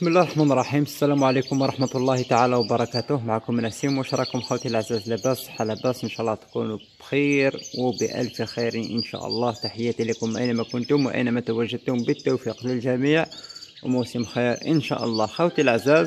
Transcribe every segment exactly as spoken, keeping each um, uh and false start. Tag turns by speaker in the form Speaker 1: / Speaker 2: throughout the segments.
Speaker 1: بسم الله الرحمن الرحيم. السلام عليكم ورحمة الله تعالى وبركاته. معكم نسيم، واش راكم خوتي العزاز؟ لاباس؟ صحة لاباس؟ ان شاء الله تكونوا بخير وبألف خير ان شاء الله. تحياتي لكم اينما كنتم واينما تواجدتم، بالتوفيق للجميع وموسم خير ان شاء الله. خوتي العزاز،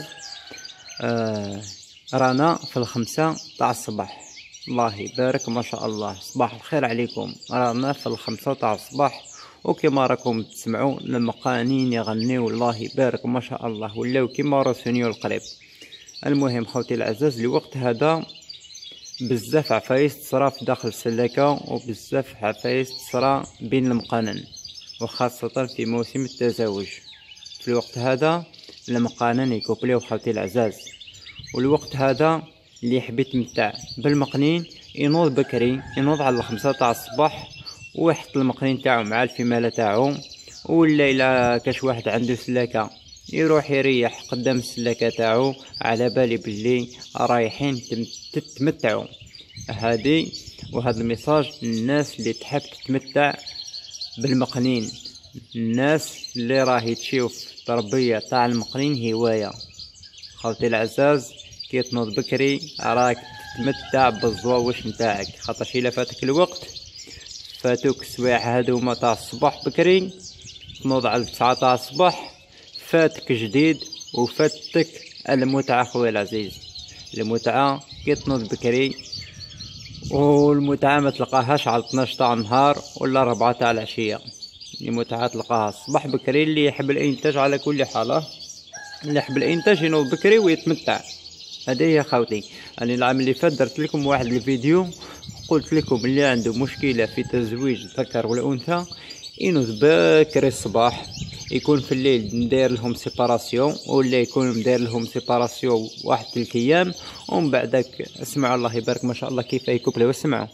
Speaker 1: آه رانا في الخمسة تاع الصباح، الله يبارك ما شاء الله. صباح الخير عليكم. رانا في الخمسة تاع الصباح، وكما راكم تسمعوا المقانين يغنيو الله يبارك ما شاء الله، ولاو كيما روسونيو القريب. المهم خوتي العزاز، الوقت هذا بزاف عفايس تصرا في داخل السلاكة، وبزاف عفايس تصرا بين المقانن، وخاصة في موسم التزاوج. في الوقت هذا المقانن يكوبليو خوتي العزاز، والوقت هذا اللي يحب يتمتع بالمقنين ينوض بكري، ينوض على الخمسة تاع الصباح ويحط المقنين تاعو مع الفيمالة تاعو، ولا الا كاش واحد عنده سلاكة يروح يريح قدام السلاكة تاعو، على بالي بلي رايحين تتمتعوا. هادي وهذا الميساج للناس اللي تحب تتمتع بالمقنين، الناس اللي راهي تشوف تربية تاع المقنين هواية. خوتي العزاز، كي تنوض بكري راك تتمتع بالزواوش نتاعك، خاطرش الا فاتك الوقت، فاتوك السوايع هادوما تاع الصباح بكري، تنوض على تسعة تاع الصباح فاتك جديد، وفاتك المتعة خويا العزيز. المتعة كي تنوض بكري، والمتعة ما تلقاهاش على اثناش تاع النهار ولا أربعة تاع العشية. المتعة تلقاها الصباح بكري. اللي يحب الانتاج على كل حالة، اللي يحب الانتاج ينوض بكري ويتمتع. هذه هي خوتي. انا العام اللي فات درت لكم واحد الفيديو، قلت لكم اللي عنده مشكلة في تزويج الذكر والانثى ينوض بكري الصباح، يكون في الليل ندير لهم سيباراسيون، ولا يكون مدير لهم سيباراسيون واحد ثلاث ايام، ومن بعدك اسمعوا الله يبارك ما شاء الله كيف يكوبلوا. اسمعوا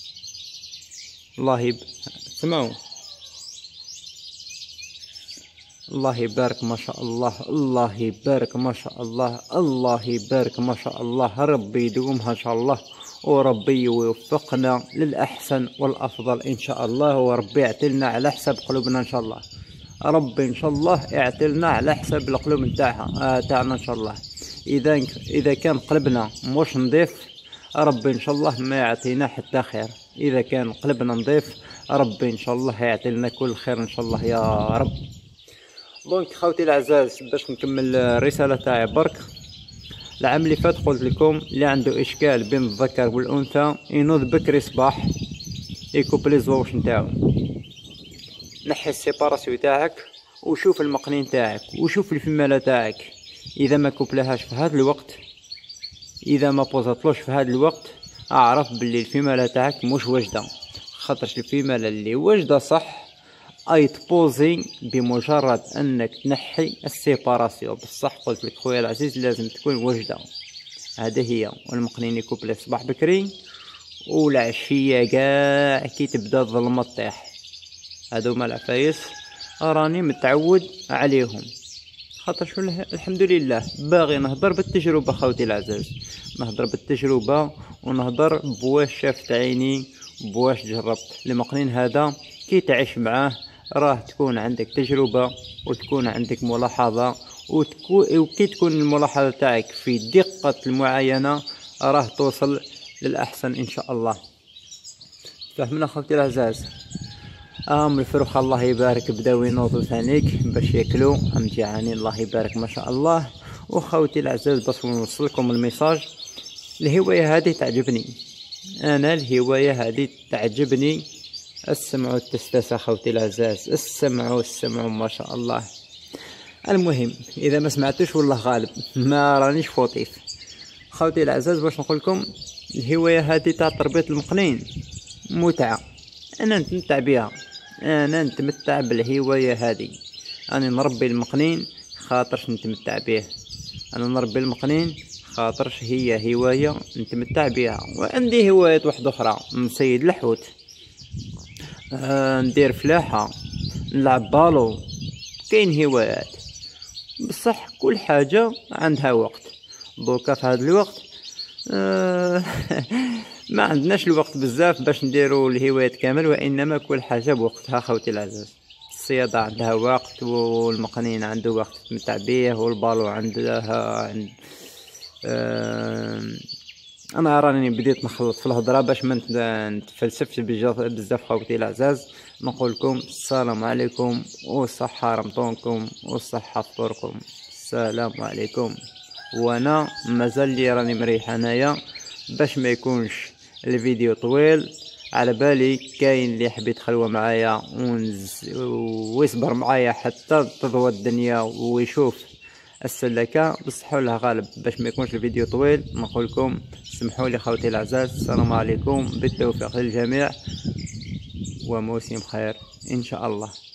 Speaker 1: الله يب اسمعوا الله يبارك ما شاء الله، الله يبارك ما شاء الله، الله يبارك ما شاء الله. ربي يدومها ان شاء الله، وربي يوفقنا للأحسن والأفضل إن شاء الله، وربي يعتلنا على حساب قلوبنا إن شاء الله. ربي إن شاء الله يعتلنا على حساب القلوب نتاعها آه تاعنا إن شاء الله. إذا إذا كان قلبنا مش نضيف، ربي إن شاء الله ما يعطينا حتى خير. إذا كان قلبنا نضيف، ربي إن شاء الله يعطينا كل خير إن شاء الله يا رب. دونك خوتي الأعزاء، باش نكمل الرسالة تاعي برك. العام اللي فات قلت لكم اللي عنده اشكال بين الذكر والانثى ينوض بكري صباح، يكوبلي الزواوش نتاعو، نحي السيباراسيون تاعك، وشوف المقنين تاعك، وشوف الفيمالة تاعك. اذا ما كوبلهاش في هذا الوقت، اذا ما بوزطلوش في هذا الوقت، اعرف باللي الفيمالة تاعك مش واجده. خاطرش الفيمالة اللي واجده صح اي تبوزي بمجرد انك تنحي السيباراسيون. بصح قلت لك خويا العزيز لازم تكون واجده. هذه هي. والمقنين يكوبلي الصباح بكري، والعشيه كاع كي تبدا الظلمه طيح. هذوما العفايس راني متعود عليهم، خاطر شو الحمد لله باغي نهضر بالتجربه خوتي العزاز، نهضر بالتجربه ونهضر بواش شافت عيني، بواش جربت. المقنين هذا كي تعيش معاه راه تكون عندك تجربة، وتكون عندك ملاحظة، وتكون وكي تكون الملاحظة تاعك في دقة المعاينة راه توصل للأحسن إن شاء الله. فهمنا خوتي العزاز؟ ام الفروخ الله يبارك بداو ينوضوا ثانيك باش ياكلوا، ام جيعانين الله يبارك ما شاء الله. وخوتي العزاز باش نوصلكم الميساج، الهواية هذه تعجبني انا، الهواية هذه تعجبني. اسمعوا التستاسة خوتي العزاز، اسمعوا اسمعوا ما شاء الله. المهم اذا ما سمعتوش والله غالب ما رانيش فوطيف. خوتي العزاز باش نقول لكم، الهواية هذه تاع تربية المقنين متعة، انا نتمتع بها، انا نتمتع بالهواية هذه. انا نربي المقنين خاطرش نتمتع به، انا نربي المقنين خاطرش هي هواية نتمتع بها. وعندي هوايات واحدة اخرى، نصيد الحوت، آه ندير فلاحة، نلعب بالو، كاين هوايات. بصح كل حاجة عندها وقت. دوكا في هذا الوقت آه ما عندناش الوقت بزاف باش نديرو الهوايات كامل، وانما كل حاجة بوقتها خوتي العزاز. الصيادة عندها وقت، والمقنين عنده وقت تمتع بيه، والبالو عندها عند آه انا راني بديت نخلط في الهضره باش ما نتفلسفش بزاف خوتي العزاز. نقول لكم السلام عليكم والصحه رمضانكم والصحه فطوركم. السلام عليكم. وانا مازال لي راني مريح انايا باش ما يكونش الفيديو طويل، على بالي كاين اللي يحب يدخل معايا ونز... ويصبر معايا حتى تضوى الدنيا ويشوف السلكة بصحوا لها غالب باش ما يكونش الفيديو طويل. نقول لكم سمحوا لي خوتي العزاز، السلام عليكم، بالتوفيق للجميع وموسم خير ان شاء الله.